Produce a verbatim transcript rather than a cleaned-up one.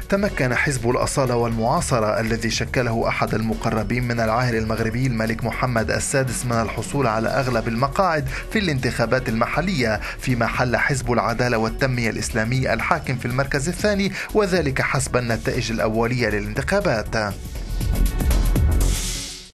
تمكن حزب الأصالة والمعاصرة الذي شكله أحد المقربين من العاهل المغربي الملك محمد السادس من الحصول على أغلب المقاعد في الانتخابات المحلية، فيما حل حزب العدالة والتنمية الإسلامي الحاكم في المركز الثاني، وذلك حسب النتائج الأولية للانتخابات.